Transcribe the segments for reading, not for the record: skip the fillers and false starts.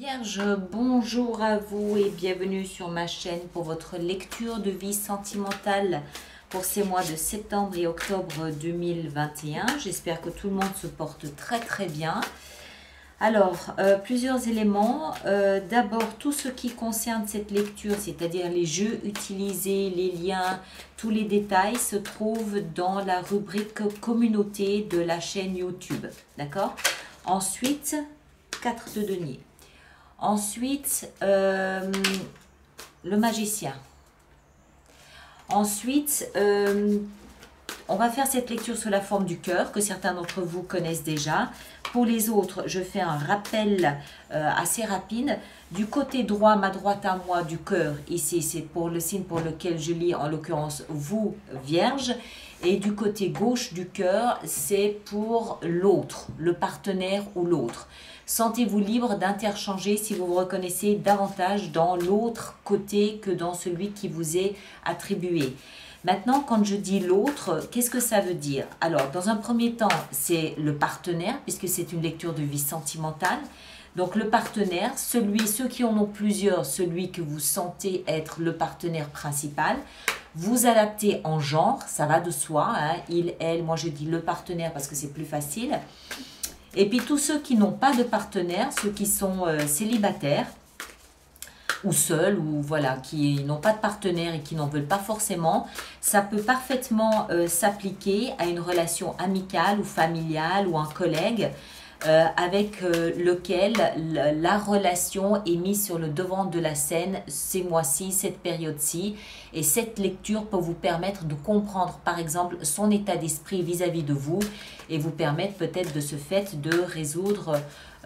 Vierge, bonjour à vous et bienvenue sur ma chaîne pour votre lecture de vie sentimentale pour ces mois de septembre et octobre 2021. J'espère que tout le monde se porte très bien. Alors, plusieurs éléments. D'abord, tout ce qui concerne cette lecture, c'est-à-dire les jeux utilisés, les liens, tous les détails se trouvent dans la rubrique communauté de la chaîne YouTube. D'accord? Ensuite, 4 de denier. Ensuite, le magicien. Ensuite, on va faire cette lecture sous la forme du cœur, que certains d'entre vous connaissent déjà. Pour les autres, je fais un rappel assez rapide. Du côté droit, ma droite à moi du cœur, ici, c'est pour le signe pour lequel je lis, en l'occurrence, vous, Vierge. Et du côté gauche du cœur, c'est pour l'autre, le partenaire ou l'autre. Sentez-vous libre d'interchanger si vous vous reconnaissez davantage dans l'autre côté que dans celui qui vous est attribué. Maintenant, quand je dis l'autre, qu'est-ce que ça veut dire? Alors, dans un premier temps, c'est le partenaire, puisque c'est une lecture de vie sentimentale. Donc, le partenaire, ceux qui en ont plusieurs, celui que vous sentez être le partenaire principal. Vous adaptez en genre, ça va de soi, hein, il, elle, moi je dis le partenaire parce que c'est plus facile. Et puis tous ceux qui n'ont pas de partenaire, ceux qui sont célibataires ou seuls, ou voilà, qui n'ont pas de partenaire et qui n'en veulent pas forcément, ça peut parfaitement s'appliquer à une relation amicale ou familiale ou un collègue avec lequel la relation est mise sur le devant de la scène ces mois-ci, cette période-ci. Et cette lecture peut vous permettre de comprendre, par exemple, son état d'esprit vis-à-vis de vous et vous permettre peut-être de ce fait de résoudre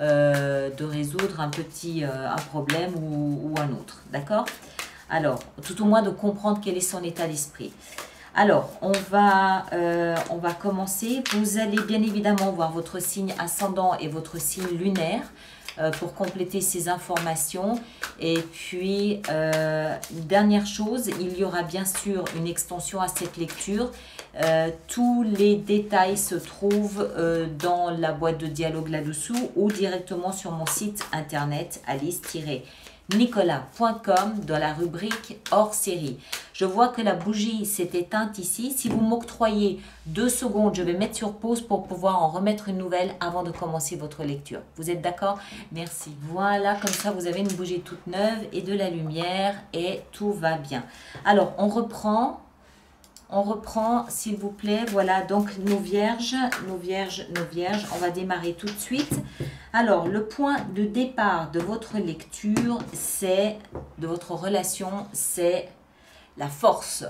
un problème ou un autre. D'accord? Alors, tout au moins de comprendre quel est son état d'esprit. Alors, on va commencer. Vous allez bien évidemment voir votre signe ascendant et votre signe lunaire pour compléter ces informations. Et puis, dernière chose, il y aura bien sûr une extension à cette lecture. Tous les détails se trouvent dans la boîte de dialogue là-dessous ou directement sur mon site internet alice-nicolas.com dans la rubrique hors série. Je vois que la bougie s'est éteinte ici. Si vous m'octroyez 2 secondes, je vais mettre sur pause pour pouvoir en remettre une nouvelle avant de commencer votre lecture. Vous êtes d'accord? Merci. Voilà, comme ça vous avez une bougie toute neuve et de la lumière et tout va bien. Alors, on reprend, s'il vous plaît. Voilà, donc nos vierges. On va démarrer tout de suite. Alors, le point de départ de votre lecture, de votre relation, c'est la force.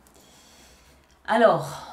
Alors,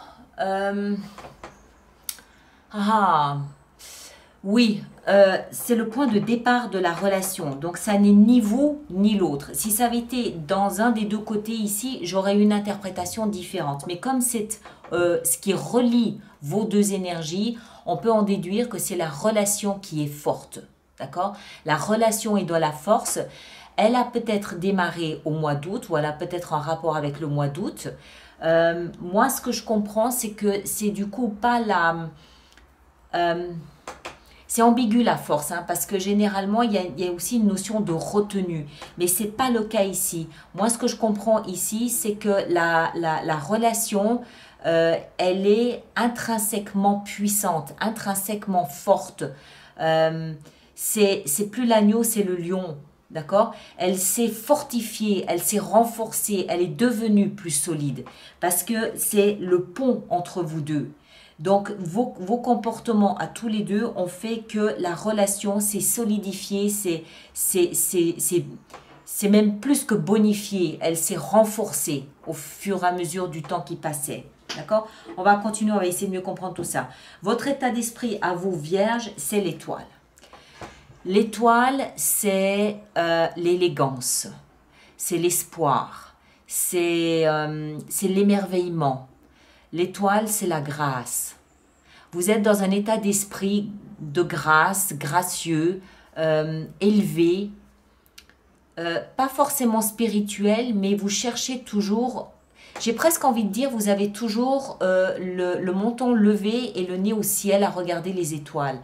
oui, c'est le point de départ de la relation. Donc, ça n'est ni vous ni l'autre. Si ça avait été dans un des deux côtés ici, j'aurais une interprétation différente. Mais comme c'est ce qui relie vos deux énergies, on peut en déduire que c'est la relation qui est forte. D'accord? La relation est dans la force. Elle a peut-être démarré au mois d'août ou elle a peut-être un rapport avec le mois d'août. Moi, ce que je comprends, c'est que c'est du coup pas la... c'est ambigu la force, hein, parce que généralement, il y a aussi une notion de retenue. Mais ce n'est pas le cas ici. Moi, ce que je comprends ici, c'est que la relation, elle est intrinsèquement puissante, intrinsèquement forte. C'est plus l'agneau, c'est le lion. D'accord? Elle s'est fortifiée, elle s'est renforcée, elle est devenue plus solide. Parce que c'est le pont entre vous deux. Donc, vos comportements à tous les deux ont fait que la relation s'est solidifiée, c'est même plus que bonifiée. Elle s'est renforcée au fur et à mesure du temps qui passait. D'accord? On va continuer, on va essayer de mieux comprendre tout ça. Votre état d'esprit à vous, Vierge, c'est l'étoile. L'étoile, c'est l'élégance, c'est l'espoir, c'est l'émerveillement. L'étoile, c'est la grâce. Vous êtes dans un état d'esprit de grâce, gracieux, élevé, pas forcément spirituel, mais vous cherchez toujours, j'ai presque envie de dire, vous avez toujours le menton levé et le nez au ciel à regarder les étoiles.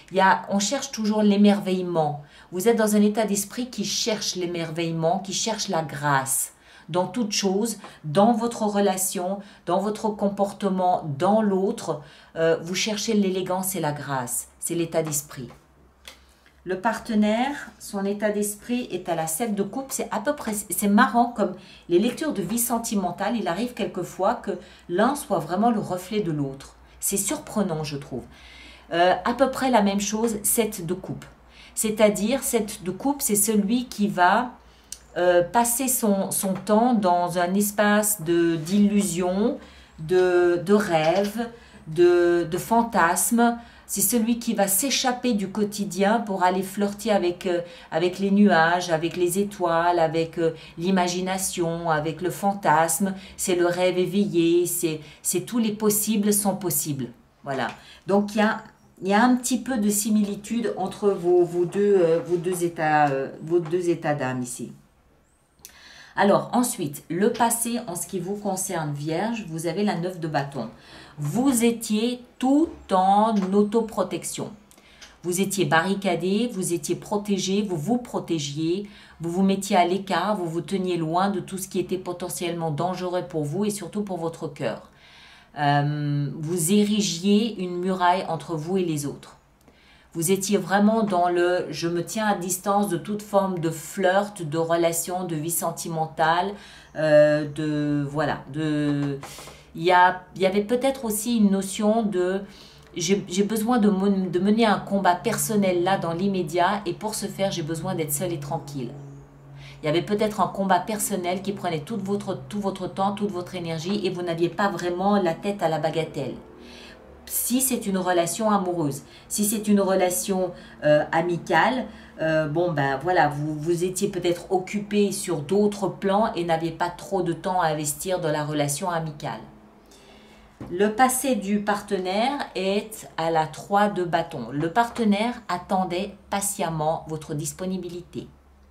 On cherche toujours l'émerveillement. Vous êtes dans un état d'esprit qui cherche l'émerveillement, qui cherche la grâce dans toute chose, dans votre relation, dans votre comportement, dans l'autre. Vous cherchez l'élégance et la grâce. C'est l'état d'esprit. Le partenaire, son état d'esprit est à la 7 de coupe. C'est à peu près, c'est marrant comme les lectures de vie sentimentale, il arrive quelquefois que l'un soit vraiment le reflet de l'autre. C'est surprenant, je trouve. À peu près la même chose, 7 de coupe. C'est-à-dire, 7 de coupe, c'est celui qui va passer son temps dans un espace d'illusion, de rêve, de fantasme. C'est celui qui va s'échapper du quotidien pour aller flirter avec les nuages, avec les étoiles, avec l'imagination, avec le fantasme. C'est le rêve éveillé, c'est tous les possibles sont possibles. Voilà. Donc, il y a un petit peu de similitude entre vos deux états d'âme ici. Alors, ensuite, le passé en ce qui vous concerne, Vierge, vous avez la 9 de bâton. Vous étiez tout en autoprotection. Vous étiez barricadé, vous étiez protégé, vous vous protégiez, vous vous mettiez à l'écart, vous vous teniez loin de tout ce qui était potentiellement dangereux pour vous et surtout pour votre cœur. Vous érigiez une muraille entre vous et les autres. Vous étiez vraiment dans le « je me tiens à distance de toute forme de flirt, de relation, de vie sentimentale, voilà. Il y avait peut-être aussi une notion de « j'ai besoin de mener un combat personnel là dans l'immédiat et pour ce faire, j'ai besoin d'être seule et tranquille. » Il y avait peut-être un combat personnel qui prenait tout votre temps, toute votre énergie et vous n'aviez pas vraiment la tête à la bagatelle. Si c'est une relation amoureuse, si c'est une relation amicale, bon ben voilà, vous étiez peut-être occupé sur d'autres plans et n'aviez pas trop de temps à investir dans la relation amicale. Le passé du partenaire est à la 3 de bâton. Le partenaire attendait patiemment votre disponibilité.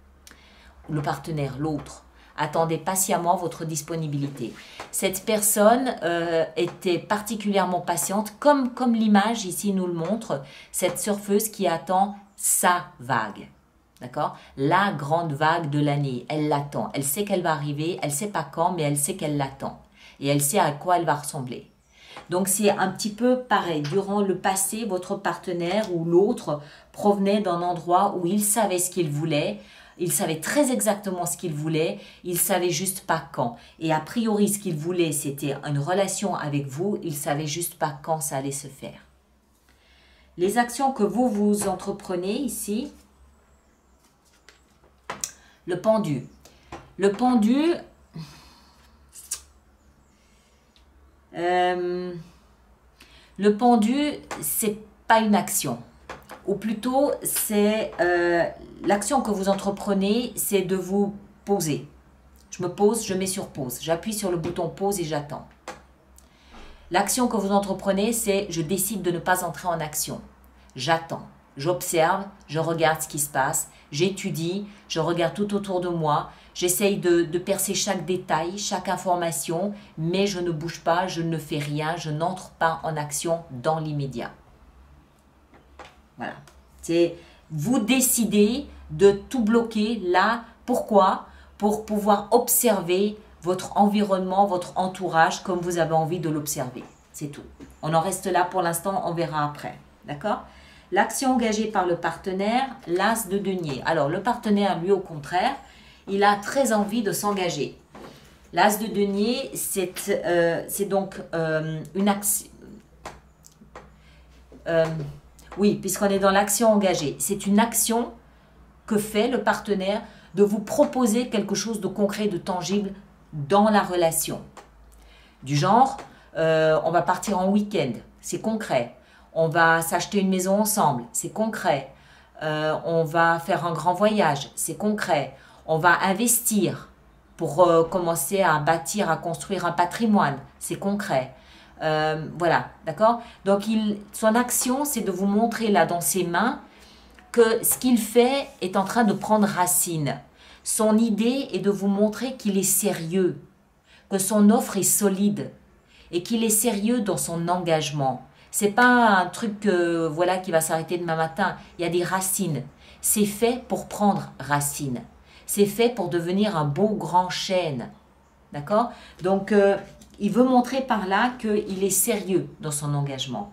Le partenaire, l'autre, attendez patiemment votre disponibilité. Cette personne était particulièrement patiente, comme l'image ici nous le montre, cette surfeuse qui attend sa vague. D'accord? La grande vague de l'année, elle l'attend. Elle sait qu'elle va arriver, elle ne sait pas quand, mais elle sait qu'elle l'attend. Et elle sait à quoi elle va ressembler. Donc c'est un petit peu pareil. Durant le passé, votre partenaire ou l'autre provenait d'un endroit où il savait ce qu'il voulait. Il savait très exactement ce qu'il voulait, il savait juste pas quand. Et a priori, ce qu'il voulait, c'était une relation avec vous, il savait juste pas quand ça allait se faire. Les actions que vous entreprenez ici, le pendu. Le pendu, c'est pas une action. Ou plutôt, c'est l'action que vous entreprenez, c'est de vous poser. Je me pose, je mets sur pause. J'appuie sur le bouton pause et j'attends. L'action que vous entreprenez, c'est je décide de ne pas entrer en action. J'attends, j'observe, je regarde ce qui se passe, j'étudie, je regarde tout autour de moi, j'essaye de percer chaque détail, chaque information, mais je ne bouge pas, je ne fais rien, je n'entre pas en action dans l'immédiat. Voilà, c'est vous décidez de tout bloquer là. Pourquoi? Pour pouvoir observer votre environnement, votre entourage comme vous avez envie de l'observer. C'est tout. On en reste là pour l'instant, on verra après. D'accord? L'action engagée par le partenaire, l'as de denier. Alors le partenaire, lui au contraire, il a très envie de s'engager. L'as de denier, c'est donc une action... oui, puisqu'on est dans l'action engagée. C'est une action que fait le partenaire de vous proposer quelque chose de concret, de tangible dans la relation. Du genre, on va partir en week-end, c'est concret. On va s'acheter une maison ensemble, c'est concret. On va faire un grand voyage, c'est concret. On va investir pour commencer à bâtir, à construire un patrimoine, c'est concret. Voilà, d'accord? Donc, son action, c'est de vous montrer là dans ses mains que ce qu'il fait est en train de prendre racine. Son idée est de vous montrer qu'il est sérieux, que son offre est solide et qu'il est sérieux dans son engagement. C'est pas un truc voilà, qui va s'arrêter demain matin. Il y a des racines. C'est fait pour prendre racine. C'est fait pour devenir un beau grand chêne. D'accord? Donc, il veut montrer par là qu'il est sérieux dans son engagement.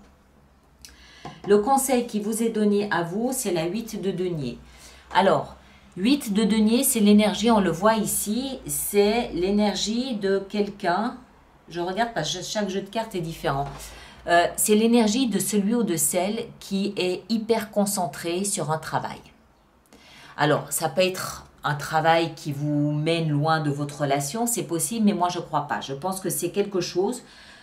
Le conseil qui vous est donné à vous, c'est la 8 de denier. Alors, 8 de denier, c'est l'énergie, on le voit ici, c'est l'énergie de quelqu'un. Je regarde parce que chaque jeu de cartes est différent. C'est l'énergie de celui ou de celle qui est hyper concentré sur un travail. Alors, ça peut être un travail qui vous mène loin de votre relation, c'est possible, mais moi je ne crois pas. Je pense que c'est quelque chose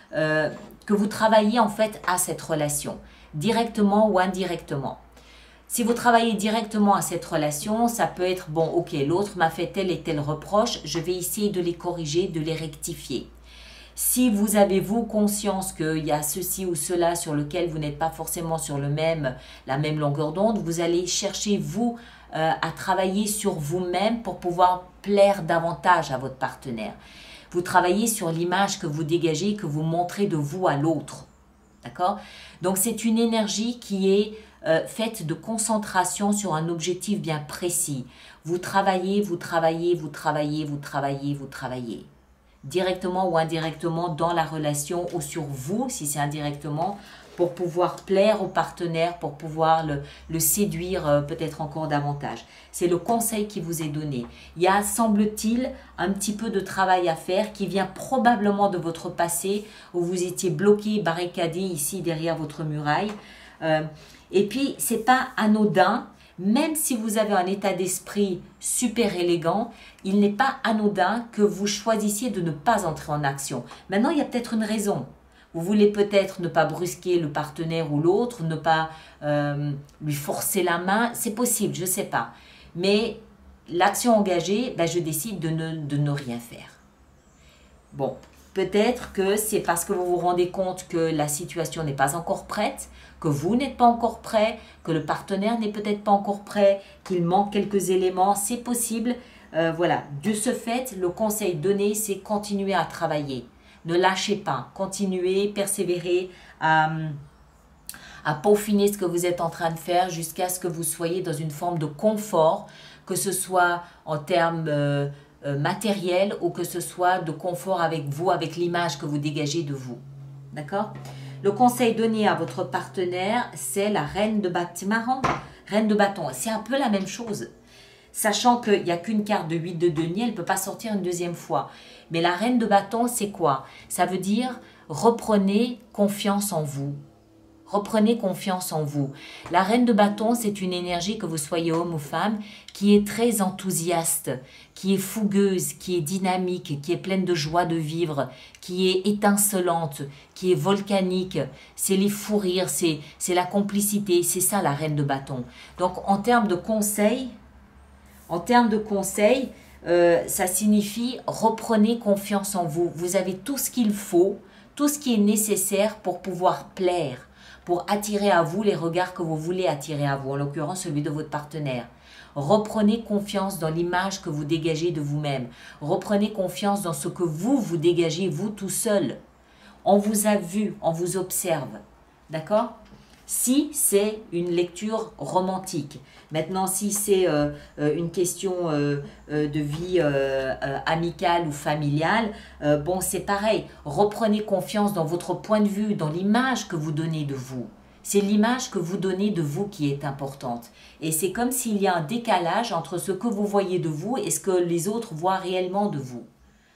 que vous travaillez en fait à cette relation, directement ou indirectement. Si vous travaillez directement à cette relation, ça peut être, bon, ok, l'autre m'a fait tel et tel reproche, je vais essayer de les corriger, de les rectifier. Si vous avez, vous, conscience qu'il y a ceci ou cela sur lequel vous n'êtes pas forcément sur la même longueur d'onde, vous allez chercher, vous, à travailler sur vous-même pour pouvoir plaire davantage à votre partenaire. Vous travaillez sur l'image que vous dégagez, que vous montrez de vous à l'autre. D'accord? Donc, c'est une énergie qui est faite de concentration sur un objectif bien précis. Vous travaillez, vous travaillez, vous travaillez, vous travaillez, vous travaillez. Directement ou indirectement dans la relation ou sur vous, si c'est indirectement, pour pouvoir plaire au partenaire, pour pouvoir le séduire peut-être encore davantage. C'est le conseil qui vous est donné. Il y a, semble-t-il, un petit peu de travail à faire qui vient probablement de votre passé où vous étiez bloqué, barricadé ici derrière votre muraille. Et puis, c'est pas anodin. Même si vous avez un état d'esprit super élégant, il n'est pas anodin que vous choisissiez de ne pas entrer en action. Maintenant, il y a peut-être une raison. Vous voulez peut-être ne pas brusquer le partenaire ou l'autre, ne pas lui forcer la main. C'est possible, je ne sais pas. Mais l'action engagée, ben, je décide de ne rien faire. Bon, peut-être que c'est parce que vous vous rendez compte que la situation n'est pas encore prête, que vous n'êtes pas encore prêt, que le partenaire n'est peut-être pas encore prêt, qu'il manque quelques éléments, c'est possible. Voilà, de ce fait, le conseil donné, c'est continuer à travailler. Ne lâchez pas, continuez, persévérez à peaufiner ce que vous êtes en train de faire jusqu'à ce que vous soyez dans une forme de confort, que ce soit en termes matériels ou que ce soit de confort avec vous, avec l'image que vous dégagez de vous. D'accord ? Le conseil donné à votre partenaire, c'est la reine de bâton. C'est marrant, reine de bâton. C'est un peu la même chose. Sachant qu'il n'y a qu'une carte de 8 de denier, elle ne peut pas sortir une deuxième fois. Mais la reine de bâton, c'est quoi? Ça veut dire reprenez confiance en vous. Reprenez confiance en vous. La reine de bâton, c'est une énergie, que vous soyez homme ou femme, qui est très enthousiaste, qui est fougueuse, qui est dynamique, qui est pleine de joie de vivre, qui est étincelante, qui est volcanique. C'est les fous rires, c'est la complicité, c'est ça la reine de bâton. Donc en termes de conseils, ça signifie reprenez confiance en vous. Vous avez tout ce qu'il faut, tout ce qui est nécessaire pour pouvoir plaire, pour attirer à vous les regards que vous voulez attirer à vous, en l'occurrence celui de votre partenaire. Reprenez confiance dans l'image que vous dégagez de vous-même. Reprenez confiance dans ce que vous dégagez, vous tout seul. On vous a vu, on vous observe. D'accord ? Si c'est une lecture romantique. Maintenant, si c'est une question de vie amicale ou familiale, bon, c'est pareil. Reprenez confiance dans votre point de vue, dans l'image que vous donnez de vous. C'est l'image que vous donnez de vous qui est importante. Et c'est comme s'il y a un décalage entre ce que vous voyez de vous et ce que les autres voient réellement de vous. D'accord ?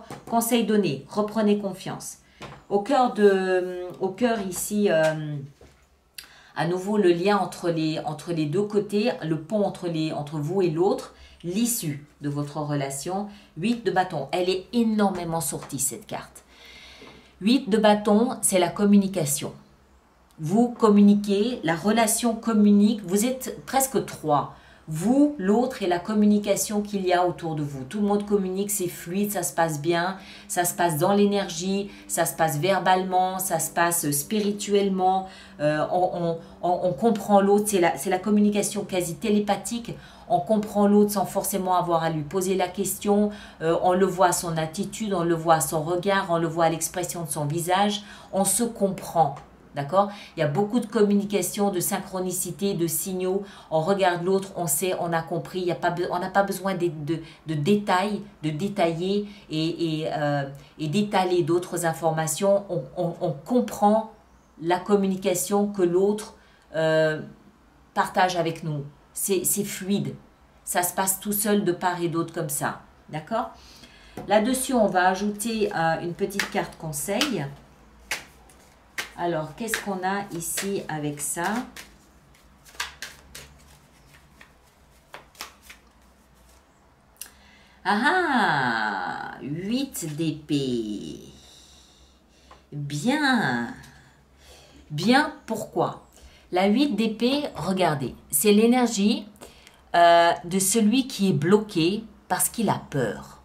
Conseil donné, reprenez confiance. Au cœur ici... à nouveau, le lien entre les deux côtés, le pont entre vous et l'autre, l'issue de votre relation. 8 de bâton, elle est énormément sortie cette carte. 8 de bâton, c'est la communication. Vous communiquez, la relation communique, vous êtes presque 3. Vous, l'autre et la communication qu'il y a autour de vous. Tout le monde communique, c'est fluide, ça se passe bien, ça se passe dans l'énergie, ça se passe verbalement, ça se passe spirituellement, on comprend l'autre, c'est la communication quasi télépathique, on comprend l'autre sans forcément avoir à lui poser la question, on le voit à son attitude, on le voit à son regard, on le voit à l'expression de son visage, on se comprend. D'accord? Il y a beaucoup de communication, de synchronicité, de signaux. On regarde l'autre, on sait, on a compris. On n'a pas besoin de détails, de détailler et d'étaler d'autres informations. On comprend la communication que l'autre partage avec nous. C'est fluide. Ça se passe tout seul de part et d'autre comme ça. D'accord? Là-dessus, on va ajouter une petite carte conseil. Alors, qu'est-ce qu'on a ici avec ça? Ah ah! 8 d'épée. Bien. Bien, pourquoi? La 8 d'épée, regardez, c'est l'énergie de celui qui est bloqué parce qu'il a peur.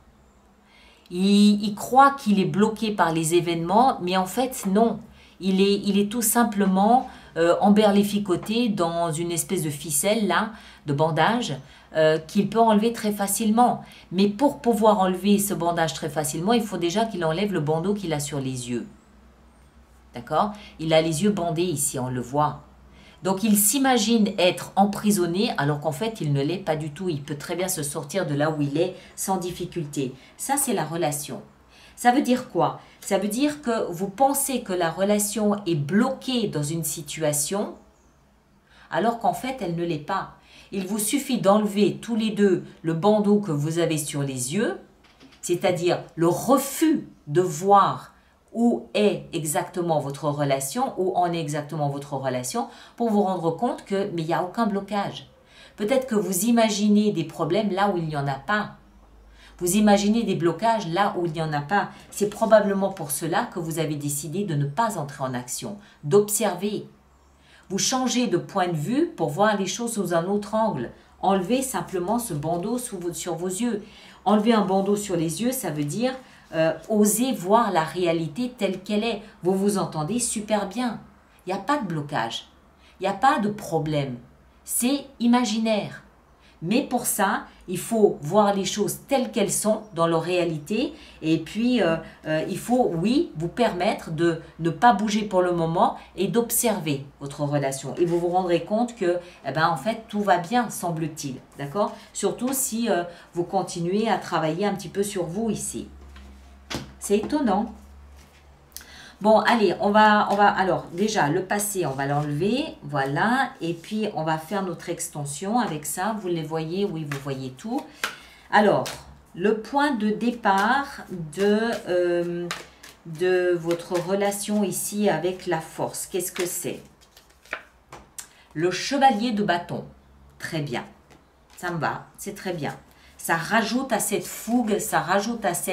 Il croit qu'il est bloqué par les événements, mais en fait, non. Il est tout simplement emberlificoté dans une espèce de ficelle, là, de bandage, qu'il peut enlever très facilement. Mais pour pouvoir enlever ce bandage très facilement, il faut déjà qu'il enlève le bandeau qu'il a sur les yeux. D'accord? Il a les yeux bandés ici, on le voit. Donc il s'imagine être emprisonné alors qu'en fait il ne l'est pas du tout. Il peut très bien se sortir de là où il est sans difficulté. Ça c'est la relation. Ça veut dire quoi? Ça veut dire que vous pensez que la relation est bloquée dans une situation alors qu'en fait elle ne l'est pas. Il vous suffit d'enlever tous les deux le bandeau que vous avez sur les yeux, c'est-à-dire le refus de voir où est exactement votre relation, où en est exactement votre relation, pour vous rendre compte que, mais il n'y a aucun blocage. Peut-être que vous imaginez des problèmes là où il n'y en a pas. Vous imaginez des blocages là où il n'y en a pas. C'est probablement pour cela que vous avez décidé de ne pas entrer en action, d'observer. Vous changez de point de vue pour voir les choses sous un autre angle. Enlevez simplement ce bandeau sur vos yeux. Enlever un bandeau sur les yeux, ça veut dire osez voir la réalité telle qu'elle est. Vous vous entendez super bien. Il n'y a pas de blocage. Il n'y a pas de problème. C'est imaginaire. Mais pour ça, il faut voir les choses telles qu'elles sont dans leur réalité. Et puis, il faut, oui, vous permettre de ne pas bouger pour le moment et d'observer votre relation. Et vous vous rendrez compte que, eh ben, en fait, tout va bien, semble-t-il. D'accord? Surtout si vous continuez à travailler un petit peu sur vous ici. C'est étonnant. Bon, allez, on va, alors, déjà, le passé, on va l'enlever, voilà, et puis on va faire notre extension avec ça, vous les voyez, oui, vous voyez tout. Alors, le point de départ de votre relation ici avec la force, qu'est-ce que c'est? Le chevalier de bâton, très bien, ça me va, c'est très bien. Ça rajoute à cette fougue, ça rajoute à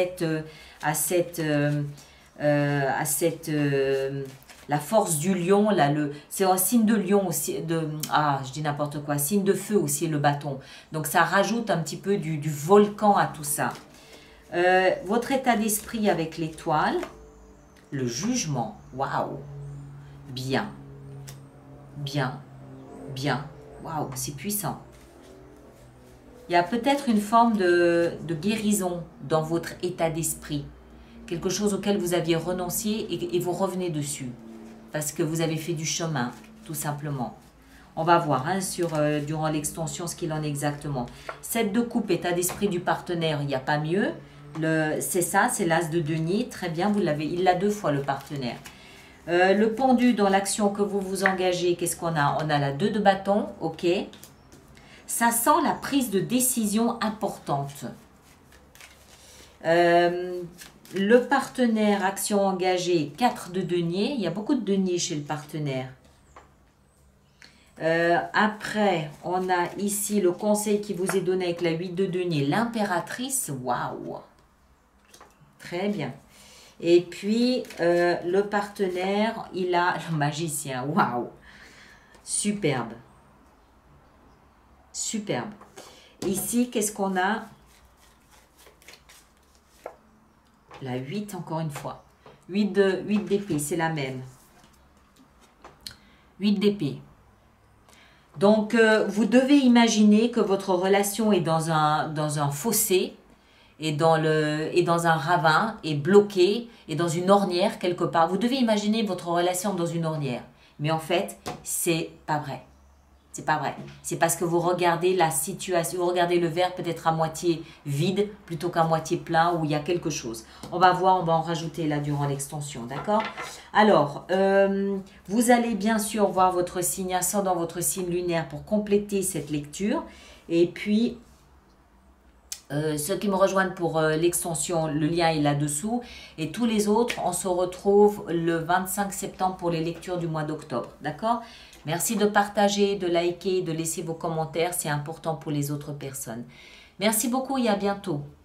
la force du lion, là, c'est un signe de lion aussi, je dis n'importe quoi, signe de feu aussi le bâton. Donc ça rajoute un petit peu du volcan à tout ça. Votre état d'esprit avec l'étoile, le jugement, waouh, bien, bien, bien, waouh, c'est puissant. Il y a peut-être une forme de guérison dans votre état d'esprit. Quelque chose auquel vous aviez renoncé et vous revenez dessus. Parce que vous avez fait du chemin, tout simplement. On va voir hein, durant l'extension ce qu'il en est exactement. 7 de coupe, état d'esprit du partenaire, il n'y a pas mieux. C'est ça, c'est l'as de denier. Très bien, vous l'avez. Il l'a 2 fois, le partenaire. Le pendu, dans l'action que vous vous engagez, qu'est-ce qu'on a? On a la 2 de bâton, ok. Ça sent la prise de décision importante. Le partenaire, action engagée, 4 de denier. Il y a beaucoup de denier chez le partenaire. Après, on a ici le conseil qui vous est donné avec la 8 de denier. L'impératrice, waouh. Très bien. Et puis, le partenaire, il a le magicien, waouh. Superbe. Superbe. Ici, qu'est-ce qu'on a? La 8, encore une fois. 8 d'épée, c'est la même. 8 d'épée. Donc, vous devez imaginer que votre relation est dans un fossé, et dans un ravin, est bloquée, et dans une ornière quelque part. Vous devez imaginer votre relation dans une ornière. Mais en fait, c'est pas vrai. C'est pas vrai. C'est parce que vous regardez la situation, vous regardez le verre peut-être à moitié vide plutôt qu'à moitié plein où il y a quelque chose. On va voir, on va en rajouter là durant l'extension, d'accord? Alors, vous allez bien sûr voir votre signe ascendant, votre signe lunaire pour compléter cette lecture. Et puis, ceux qui me rejoignent pour l'extension, le lien est là-dessous. Et tous les autres, on se retrouve le 25 septembre pour les lectures du mois d'octobre. D'accord? Merci de partager, de liker, de laisser vos commentaires. C'est important pour les autres personnes. Merci beaucoup et à bientôt.